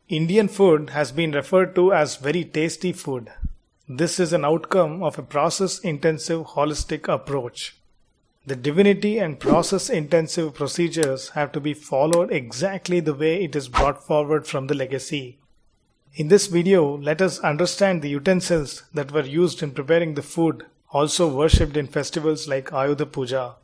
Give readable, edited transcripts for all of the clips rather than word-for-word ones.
Indian food has been referred to as very tasty food. This is an outcome of a process-intensive holistic approach. The divinity and process-intensive procedures have to be followed exactly the way it is brought forward from the legacy. In this video, let us understand the utensils that were used in preparing the food, also worshipped in festivals like Ayudha Puja.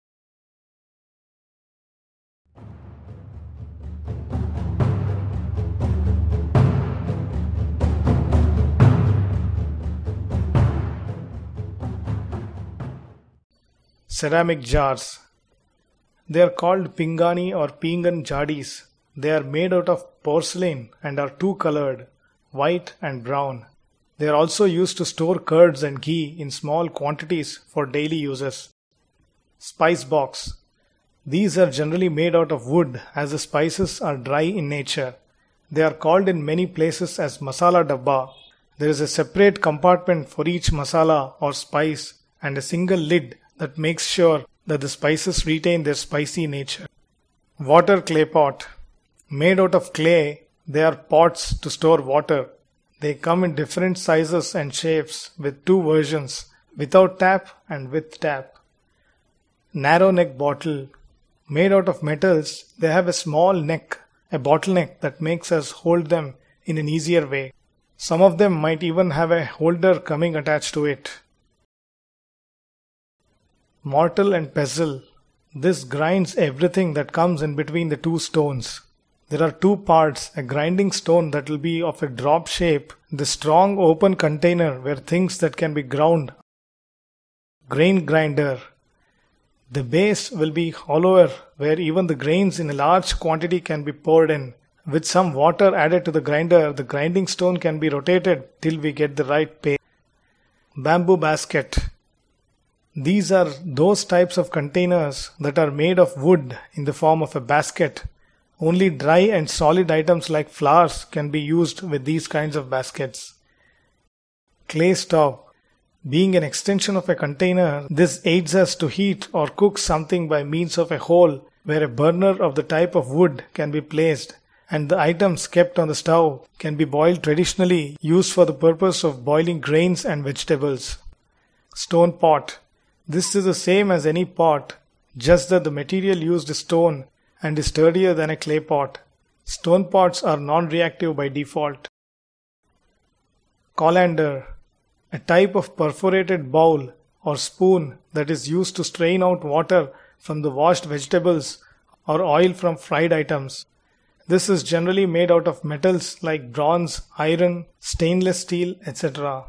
Ceramic jars. They are called pingani or pingan jadis. They are made out of porcelain and are two-colored, white and brown. They are also used to store curds and ghee in small quantities for daily uses. Spice box. These are generally made out of wood as the spices are dry in nature. They are called in many places as masala dabba. There is a separate compartment for each masala or spice and a single lid that makes sure that the spices retain their spicy nature. Water clay pot. Made out of clay, they are pots to store water. They come in different sizes and shapes with two versions, without tap and with tap. Narrow neck bottle. Made out of metals, they have a small neck, a bottleneck that makes us hold them in an easier way. Some of them might even have a holder coming attached to it. Mortar and pestle. This grinds everything that comes in between the two stones. There are two parts, a grinding stone that will be of a drop shape, the strong open container where things that can be ground. Grain grinder. The base will be hollower where even the grains in a large quantity can be poured in. With some water added to the grinder, the grinding stone can be rotated till we get the right pace. Bamboo basket. These are those types of containers that are made of wood in the form of a basket. Only dry and solid items like flowers can be used with these kinds of baskets. Clay stove. Being an extension of a container, this aids us to heat or cook something by means of a hole where a burner of the type of wood can be placed, and the items kept on the stove can be boiled traditionally, used for the purpose of boiling grains and vegetables. Stone pot. This is the same as any pot, just that the material used is stone and is sturdier than a clay pot. Stone pots are non-reactive by default. Colander. A type of perforated bowl or spoon that is used to strain out water from the washed vegetables or oil from fried items. This is generally made out of metals like bronze, iron, stainless steel, etc.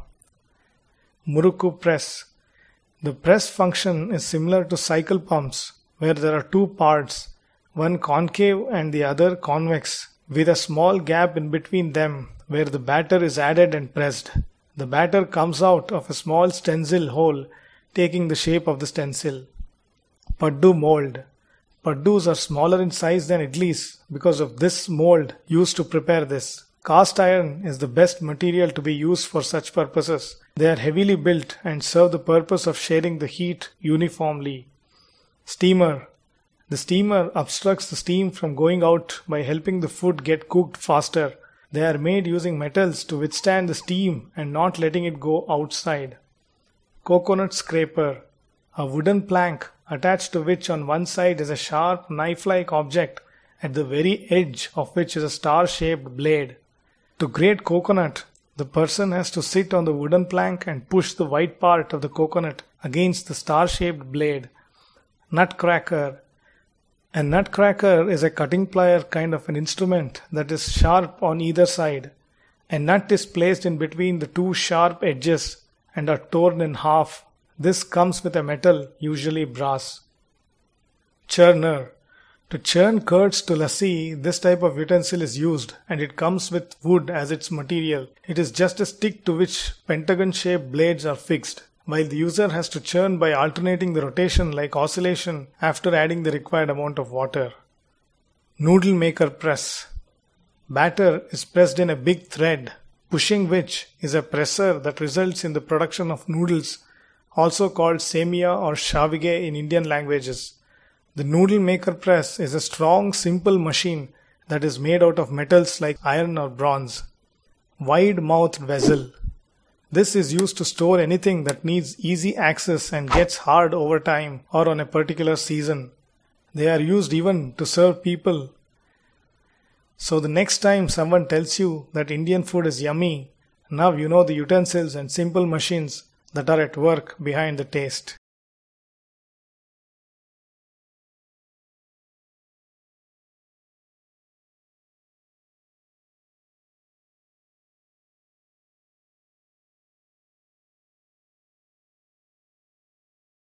Murukku press. The press function is similar to cycle pumps, where there are two parts, one concave and the other convex, with a small gap in between them where the batter is added and pressed. The batter comes out of a small stencil hole, taking the shape of the stencil. Paddu mold. Paddus are smaller in size than idlis because of this mold used to prepare this. Cast iron is the best material to be used for such purposes. They are heavily built and serve the purpose of sharing the heat uniformly. Steamer. The steamer obstructs the steam from going out by helping the food get cooked faster. They are made using metals to withstand the steam and not letting it go outside. Coconut scraper. A wooden plank attached to which on one side is a sharp knife-like object at the very edge of which is a star-shaped blade. To grate coconut, the person has to sit on the wooden plank and push the white part of the coconut against the star-shaped blade. Nutcracker. A nutcracker is a cutting plier kind of an instrument that is sharp on either side. A nut is placed in between the two sharp edges and are torn in half. This comes with a metal, usually brass. Churner. To churn curds to lassi, this type of utensil is used, and it comes with wood as its material. It is just a stick to which pentagon-shaped blades are fixed, while the user has to churn by alternating the rotation like oscillation after adding the required amount of water. Noodle maker press. Batter is pressed in a big thread, pushing which is a presser that results in the production of noodles, also called semia or shavige in Indian languages. The noodle maker press is a strong, simple machine that is made out of metals like iron or bronze. Wide-mouthed vessel. This is used to store anything that needs easy access and gets hard over time or on a particular season. They are used even to serve people. So the next time someone tells you that Indian food is yummy, now you know the utensils and simple machines that are at work behind the taste.